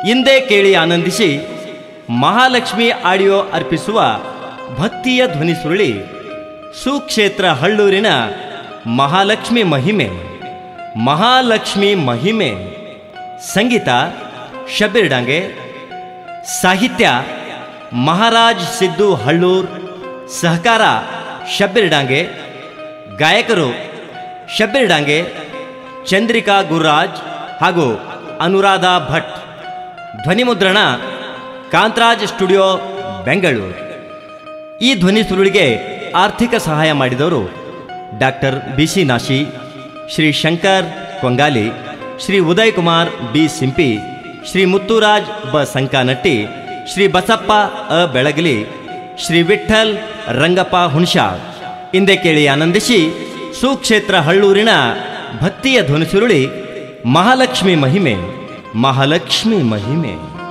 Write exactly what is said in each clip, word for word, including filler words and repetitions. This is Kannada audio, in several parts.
ಹಿಂದೆ ಕೇಳಿ ಆನಂದಿಸಿ ಮಹಾಲಕ್ಷ್ಮಿ ಆಡಿಯೋ ಅರ್ಪಿಸುವ ಭಕ್ತಿಯ ಧ್ವನಿ ಸುರುಳಿ ಸುಕ್ಷೇತ್ರ ಹಳ್ಳೂರಿನ ಮಹಾಲಕ್ಷ್ಮಿ ಮಹಿಮೆ. ಮಹಾಲಕ್ಷ್ಮಿ ಮಹಿಮೆ. ಸಂಗೀತ ಶಬೀರ್ ಡಾಂಗೆ, ಸಾಹಿತ್ಯ ಮಹಾರಾಜ್ ಸಿದ್ದು ಹಳ್ಳೂರ್, ಸಹಕಾರ ಶಬೀರ್ ಡಾಂಗೆ, ಗಾಯಕರು ಶಬೀರ್ ಡಾಂಗೆ, ಚಂದ್ರಿಕಾ ಗುರುರಾಜ್ ಹಾಗೂ ಅನುರಾಧ ಭಟ್. ಧ್ವನಿಮುದ್ರಣ ಕಾಂತರಾಜ್ ಸ್ಟುಡಿಯೋ ಬೆಂಗಳೂರು. ಈ ಧ್ವನಿ ಸುರುಳಿಗೆ ಆರ್ಥಿಕ ಸಹಾಯ ಮಾಡಿದವರು doctor B C Nashi, Shri Shankar Kongali, Shri Uday Kumar B Simpi, Shri Muthuraj ಬ ಸಂಕಾನಟ್ಟಿ, ಶ್ರೀ ಬಸಪ್ಪ ಅ ಬೆಳಗಲಿ, ಶ್ರೀ ವಿಠ್ಠಲ್ ರಂಗಪ್ಪ ಹುಣಶಾಳ್. ಹಿಂದೆ ಕೇಳಿ ಆನಂದಿಸಿ ಸುಕ್ಷೇತ್ರ ಹಳ್ಳೂರಿನ ಭಕ್ತಿಯ ಧ್ವನಿ ಸುರುಳಿ ಮಹಾಲಕ್ಷ್ಮಿ ಮಹಿಮೆ. ಮಹಾಲಕ್ಷ್ಮಿ ಮಹಿಮೆ.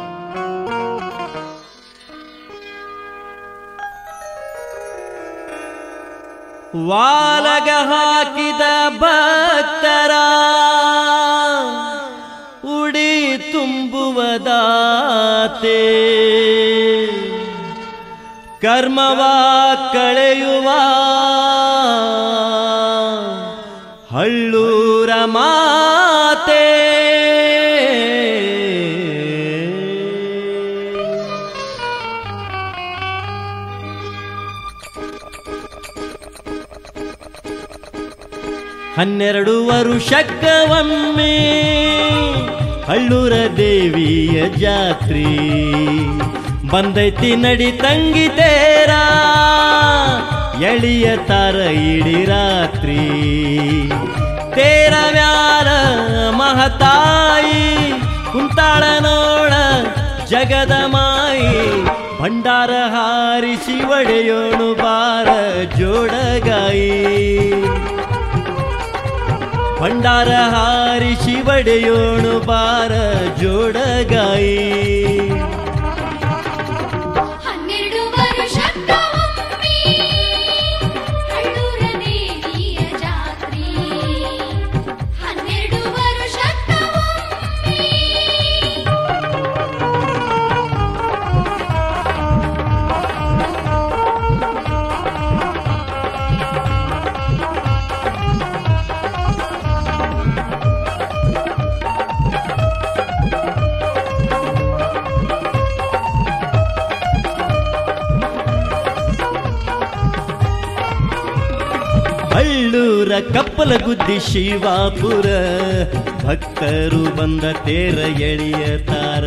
ವಾಲಗ ಹಾಕಿದ ಭಕ್ತರ ಉಡಿ ತುಂಬುವದಾತೆ, ಕರ್ಮವ ಕಳೆಯುವ ಹಳ್ಳೂರ ಮಾತೆ. ಹನ್ನೆರಡು ವರುಷಕ್ಕವೊಮ್ಮೆ ಹಳ್ಳೂರ ದೇವಿಯ ಜಾತ್ರಿ ಬಂದೈತಿ ನಡಿ ತಂಗಿ ತೇರ, ಎಳಿಯ ತಾರ ಇಡಿ ರಾತ್ರಿ. ತೇರ ಮ್ಯಾಲ ಮಹತಾಯಿ ಕುಂತಾಳ ನೋಡ ಜಗದ ಮಾಯಿ, ಭಂಡಾರ ಹಾರಿಸಿ ಒಡೆಯೋಣು ಬಾರ ಜೋಡಗಾಯಿ. ಭಂಡಾರ ಹಾರಿಸಿ ಒಡೆಯೋಣು ಬಾರ ಜೋಡಗಾಯಿ. ಹಳ್ಳೂರ ಕಪ್ಪಲಗುದ್ದಿ ಶಿವಾಪುರ ಭಕ್ತರು ಬಂದ ತೇರ ಎಳೆಯತಾರ.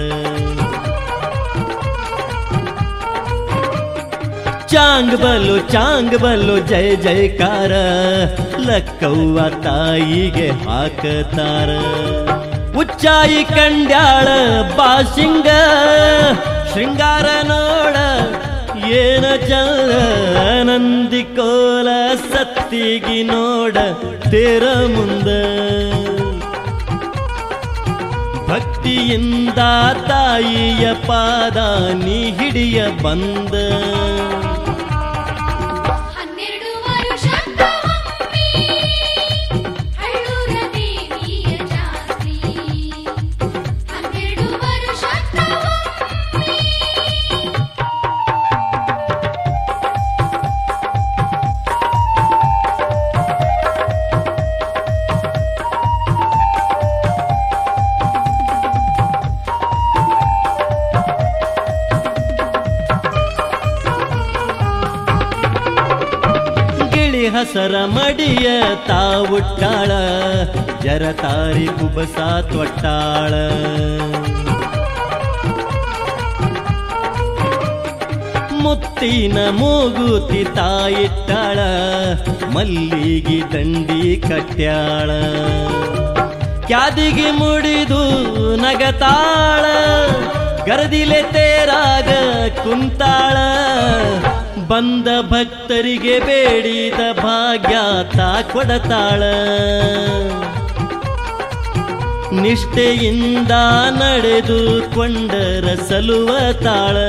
ಚಾಂಗ್ ಬಲು ಚಾಂಗ್ ಬಲು ಜಯ ಜಯಕಾರ, ಲಕ್ಕವ್ವ ತಾಯಿಗೆ ಹಾಕತಾರ. ಉಚ್ಚಾಯಿ ಕಂಡ್ಯಾಳ ಬಾಸಿಂಗ, ಶೃಂಗಾರ ನೋಡ ಏನ ಚಂದ. ನಂದಿ ಕೋಲ ಸತ್ತಿಗಿ ನೋಡ ತೇರ ಮುಂದ, ಭಕ್ತಿಯಿಂದ ತಾಯಿಯ ಪಾದ ನೀ ಹಿಡಿಯ ಬಂದ. ಹಸರ ಮಡಿಯ ತಾವುಟ್ಟಾಳ, ಜರತಾರಿ ಕುಬಸ ತೊಟ್ಟಾಳ. ಮುತ್ತಿನ ಮೂಗುತಿ ತಾಯಿಟ್ಟಾಳ, ಮಲ್ಲಿಗಿ ದಂಡಿ ಕಟ್ಟ್ಯಾಳ. ಕ್ಯಾದಿಗೆ ಮುಡಿದು ನಗತಾಳ, ಗರದಿಲೆ ತೇರಾಗ ಕುಂತಾಳ. ಬಂದ ಭಕ್ತರಿಗೆ ಬೇಡಿದ ಭಾಗ್ಯ ತಾ ಕೊಡತಾಳ. ನಿಷ್ಠೆಯಿಂದ ನಡೆದುಕೊಂಡರ ಸಲುವ ತಾಳ.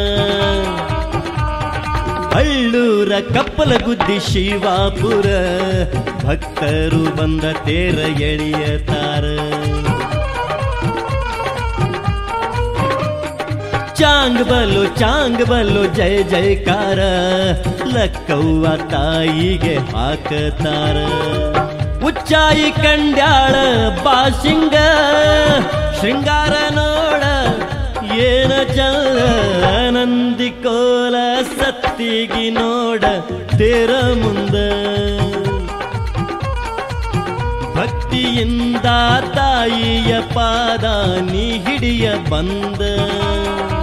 ಹಳ್ಳೂರ ಕಪ್ಪಲಗುದ್ದಿ ಶಿವಾಪುರ ಭಕ್ತರು ಬಂದ ತೇರ ಎಳೆಯತಾರ. ಚಾಂಗ್ ಬಲು ಚಾಂಗ್ ಬಲು ಜಯ ಜಯಕಾರ ಲಕ್ಕವ್ವ ತಾಯಿಗೆ ಹಾಕತಾರ ಉಚ್ಚಾಯಿ ಕಂಡ್ಯಾಳ ಬಾಸಿಂಗ ಶೃಂಗಾರ ನೋಡ ಏನ ಚಂದ ನಂದಿ ಕೋಲ ಸತ್ತಿಗಿ ನೋಡ ತೇರ ಮುಂದ ಭಕ್ತಿಯಿಂದ ತಾಯಿಯ ಪಾದ ನೀ ಹಿಡಿಯ ಬಂದ